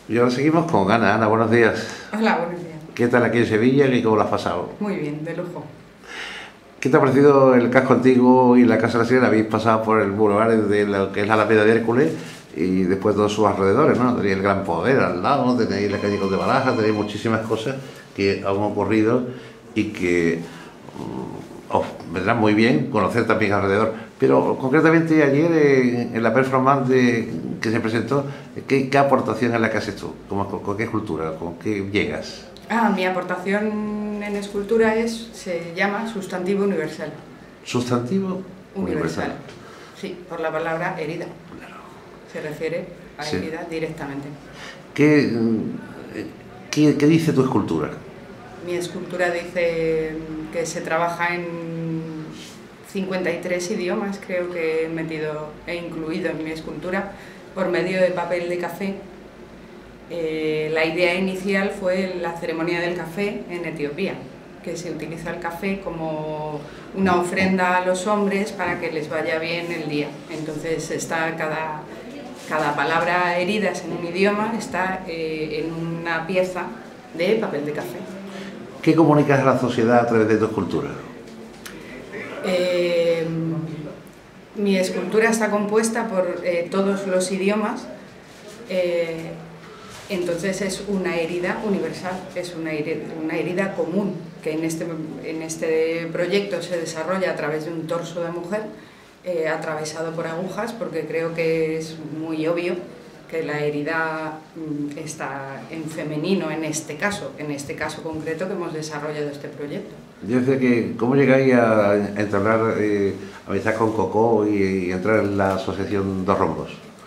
Y ahora seguimos con Ana. Ana, buenos días. Hola, buenos días. ¿Qué tal aquí en Sevilla y cómo lo has pasado? Muy bien, de lujo. ¿Qué te ha parecido el casco antiguo y la Casa de la Sirena? Habéis pasado por el boulevard de lo que es la Alameda de Hércules y después todos sus alrededores, ¿no? Tenéis el Gran Poder al lado, tenéis la calle de Barajas, tenéis muchísimas cosas que han ocurrido y que os vendrán muy bien conocer también alrededor. Pero concretamente ayer en la performance que se presentó, ¿qué aportación es la que haces tú? ¿Con qué escultura? ¿Con qué llegas? Mi aportación en escultura se llama sustantivo universal. ¿Sustantivo universal? Sí, por la palabra herida. Claro. Se refiere a herida directamente. ¿Qué dice tu escultura? Mi escultura dice que se trabaja en 53 idiomas, creo que he incluido en mi escultura, por medio de papel de café. La idea inicial fue la ceremonia del café en Etiopía, que se utiliza el café como una ofrenda a los hombres para que les vaya bien el día. Entonces está cada palabra heridas en un idioma está en una pieza de papel de café. ¿Qué comunicas a la sociedad a través de tu escultura? Mi escultura está compuesta por todos los idiomas. Entonces es una herida universal, es una herida común que en este proyecto se desarrolla a través de un torso de mujer atravesado por agujas, porque creo que es muy obvio que la herida está en femenino en este caso concreto que hemos desarrollado este proyecto. Yo decía que, ¿cómo llegáis a entablar amistad con Coco y entrar en la asociación Dos Rombos?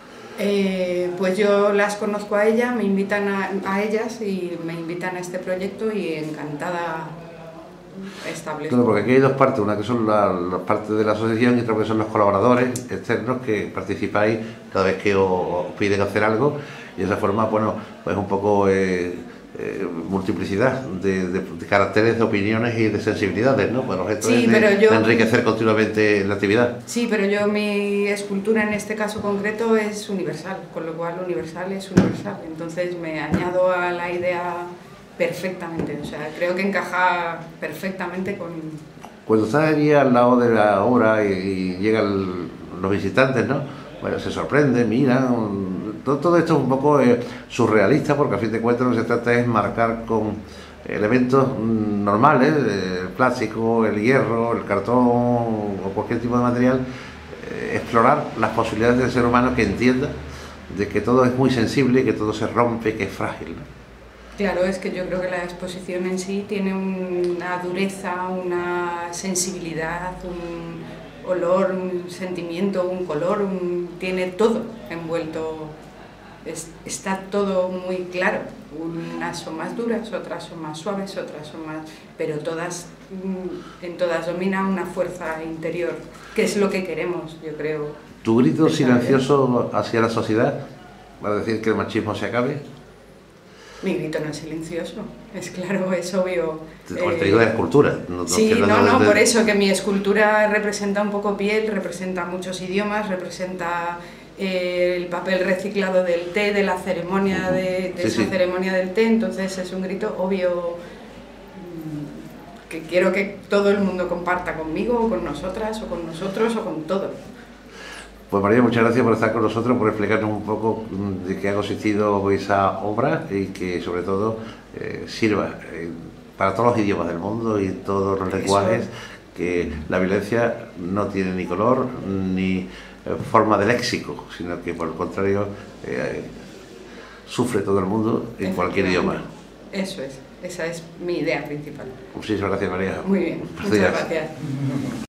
Pues yo las conozco a ellas, me invitan a ellas y me invitan a este proyecto y encantada establezco. Claro, porque aquí hay dos partes, una que son las partes de la asociación y otra que son los colaboradores externos que participáis cada vez que os piden hacer algo y de esa forma, bueno, pues un poco multiplicidad de caracteres, de opiniones y de sensibilidades, ¿no? Bueno, esto sí, es de enriquecer continuamente la actividad. Sí, pero mi escultura en este caso concreto es universal, con lo cual universal es universal, entonces me añado a la idea perfectamente, o sea, creo que encaja perfectamente con... Cuando estás allí al lado de la obra y llegan los visitantes, ¿no? Bueno, se sorprenden, miran, todo esto es un poco surrealista porque a fin de cuentas lo que se trata es marcar con elementos normales, el plástico, el hierro, el cartón o cualquier tipo de material, explorar las posibilidades del ser humano que entienda de que todo es muy sensible, que todo se rompe, que es frágil, ¿no? Claro, es que yo creo que la exposición en sí tiene una dureza, una sensibilidad, un olor, un sentimiento, un color, tiene todo envuelto, está todo muy claro. Unas son más duras, otras son más suaves, otras son más... pero en todas domina una fuerza interior, que es lo que queremos, yo creo. ¿Tu grito silencioso hacia la sociedad para decir que el machismo se acabe? Mi grito no es silencioso, es claro, es obvio. Como te digo de la escultura. Sí, por eso que mi escultura representa un poco piel, representa muchos idiomas, representa el papel reciclado del té, de la ceremonia ceremonia del té, entonces es un grito obvio que quiero que todo el mundo comparta conmigo, o con nosotras, o con nosotros, o con todo. Pues María, muchas gracias por estar con nosotros, por explicarnos un poco de qué ha consistido esa obra y que sobre todo sirva para todos los idiomas del mundo y todos los lenguajes, que la violencia no tiene ni color ni forma de léxico, sino que por el contrario sufre todo el mundo en cualquier idioma. Eso es, esa es mi idea principal. Muchísimas gracias, María. Muy bien, muchas gracias.